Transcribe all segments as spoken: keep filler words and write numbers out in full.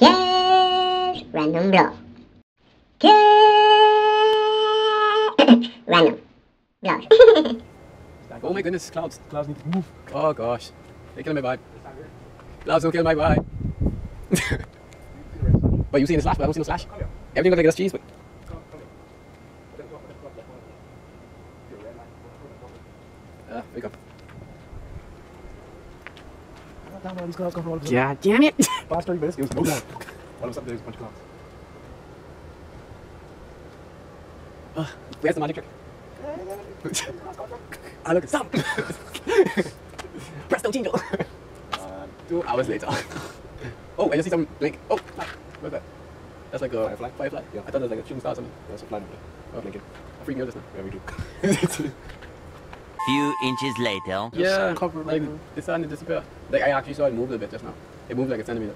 Here's random blow. Here's random blow. Oh my goodness, clouds. Clouds need to move. Oh gosh. They're killing my vibe. Clouds don't kill my vibe. But you seen the slash, but I don't see no slash. Everything looks like it's cheese, but uh, there we go. God damn it! Past thirty minutes, it was no down. All of a sudden, there's a bunch of clouds. Uh, where's the magic trick? Ah, look, stop! Presto jingle! Uh, two hours later. Oh, I just see some blink. Oh, what's that? That's like a firefly. Firefly? Yeah. I thought it was like a shooting star or something. There's a fly over there. Oh, blinking. I freaked me out just now. Yeah, we do. Few inches later. Yeah, cover like right it's starting to disappear. Like I actually saw it move a little bit just now. It moved like a centimeter.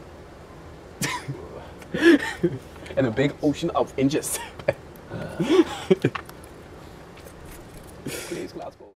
In a big ocean of inches. Please, clouds.